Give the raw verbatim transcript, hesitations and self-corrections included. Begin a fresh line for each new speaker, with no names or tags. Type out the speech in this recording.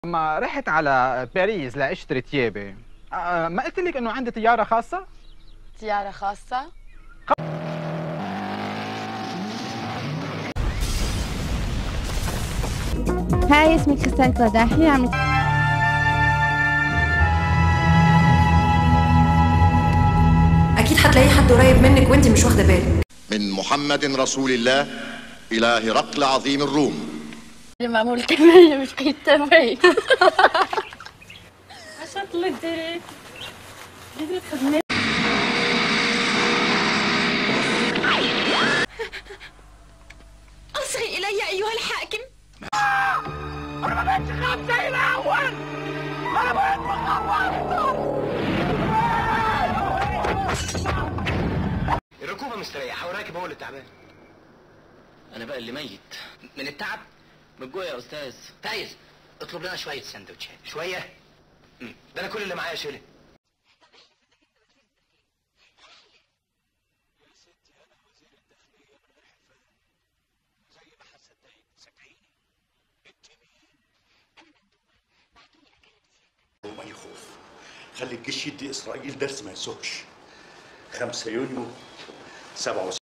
لما رحت على باريس لاشتري ثيابي، آه، ما قلت لك انه عندي طياره خاصه؟
طيارة خاصة؟
هاي اسمي كريستال قداحي. عم
اكيد هتلاقي حد قريب منك وانت مش واخده بالك.
من محمد رسول الله الى هرقل عظيم الروم.
معمول كمية مش قيد تمرين. عشان طلعت ديريك قدرت خدمة.
اصغي الي ايها الحاكم.
انا ما بقتش خاف زي الاول. انا بقيت بخاف.
الركوبه مستريحه والراكب هو اللي تعبان.
انا بقى اللي ميت من التعب من الجوع يا استاذ. فايز اطلب لنا شويه سندوتشات.
شويه؟ مم. ده انا كل اللي معايا شيله.
وما يخوف، خلي الجيش يدي اسرائيل درس ما يسوقش. خمسة يونيو سبعة وستين